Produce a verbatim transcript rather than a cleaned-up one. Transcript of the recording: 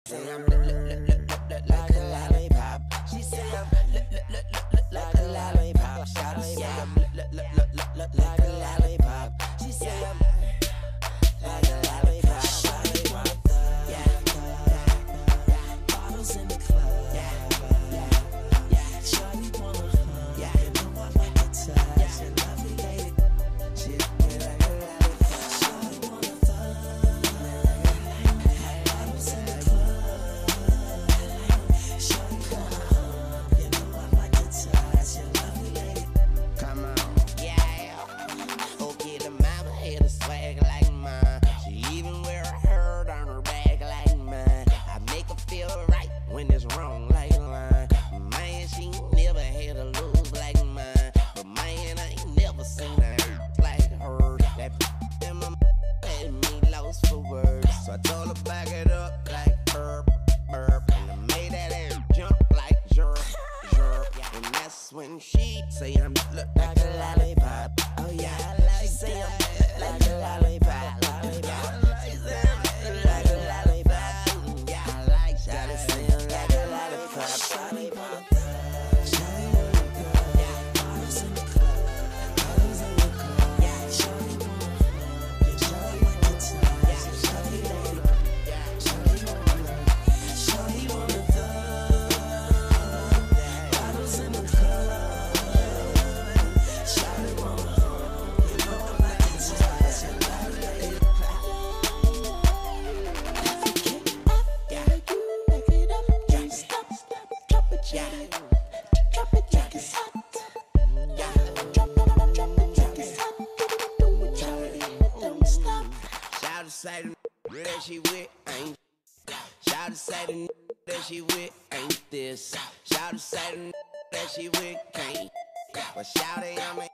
say I'm look, look, look, look, look, look like a lollipop. She say I'm look, look, look, look, look like a lollipop. Shawty say I'm look, look, look, look, look, look like a lollipop. She say I'm like a lollipop. Shawty want a thug, yeah. Bottles in the club, yeah, yeah, yeah. Shawty want a hug, yeah. You know I like to touch, yeah. And lovely lady, she feel like a lollipop. Shawty want a thug, bottles in the club. Shawty want a hug, you know I like to touch, and lovely lady. Come on, yeah. Okay, the mama had a swag like mine. She even wear a herd on her back like mine. I make her feel right when it's wrong like line. Man, she never had a lose like mine. But man, I ain't never seen a hurt like her. That in my had me lost for words. So I told her back it up like burp, burp. And I made that air jump like jerk, jerk. And that's when she say I'm look like a lollipop. Oh yeah, she say I'm like a lollipop, lollipop. She say I'm like a lollipop. Yeah, I like that. Shawty say I'm like a lollipop. Shawty want a thug, shawty want a girl. Yeah, bottles in the club, bottles in the club. Yeah, shawty want a hug, yeah, shawty like to touch. Yeah, shawty want a, yeah, shawty want a love. Shawty want a thug, bottles in the club. Shawty want a hug, you know I like to touch. And lovely lady. Shout say the that she with ain't. Shout say the that she with ain't this. Shout say the that she with can't. But shout I'm an